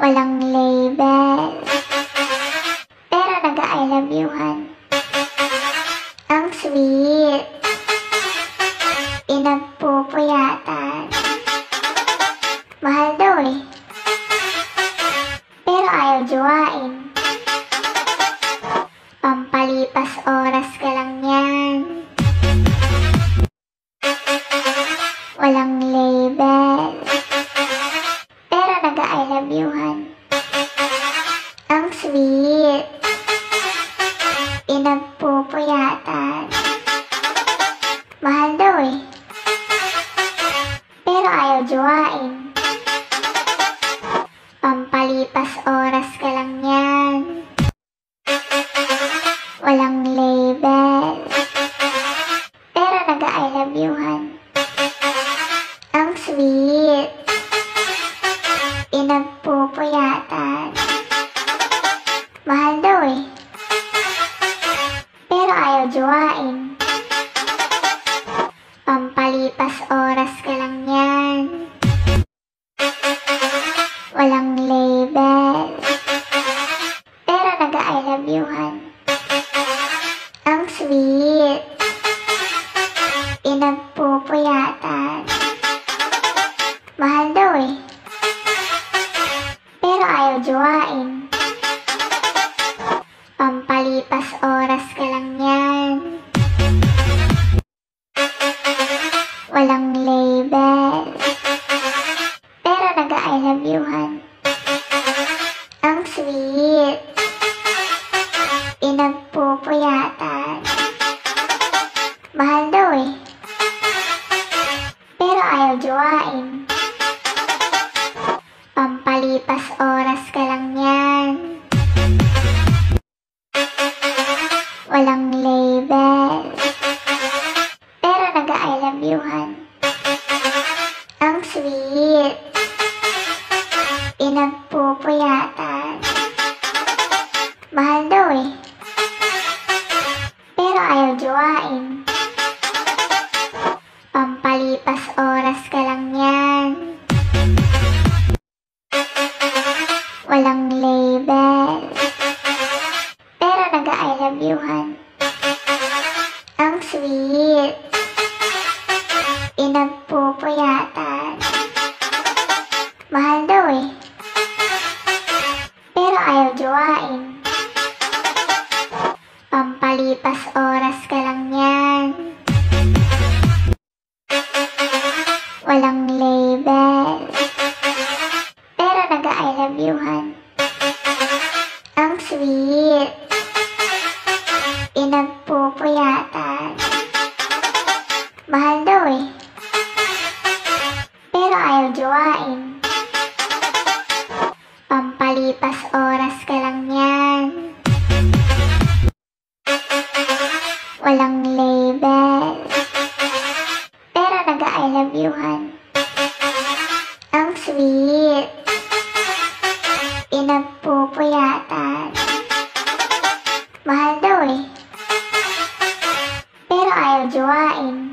Walang label, pero nag-I love youhan. Ang sweet, pinagpupuyatan. Mahal daw eh, pero ayaw jowain. Pampalipas oras ka lang yan. Walang label, pero nag-I love youhan. Ang sweet, pinagpupuyatan. Mahal daw eh, pero ayaw jowain. Pampalipas oras ka lang yan. Walang label, pero nag-I love youhan. Ang sweet, pinagpupuyatan. Mahal daw eh, pero ayaw jowain. Pampalipas oras ka lang yan. Walang label, pero nag-I love youhan. Ang sweet, pinagpupuyatan. Mahal daw eh, pero ayaw jowain. Pampalipas oras ka lang yan. Walang label, pero nag-I love youhan. Ang sweet, pinagpupuyatan. Mahal daw eh, pero ayaw jowain. Pampalipas oras ka lang yan. Walang label, pero nag-I love youhan. Ang sweet, pinagpupuyatan. Mahal daw eh, pero ayaw jowain. Pampalipas oras ka lang yan. Walang label, pero nag-I love youhan. Ang sweet, pinagpupuyatan. Mahal daw eh, pero ayaw jowain. Pampalipas oras ka lang yan. Walang label, pero nag-I love youhan. Ang sweet, pinagpupuyatan. Mahal daw eh, pero ayaw jowain. Pampalipas oras ka lang yan. Walang label, pero nag-I love youhan. Ang sweet, pinagpupuyatan. Mahal daw eh, pero ayaw jowain.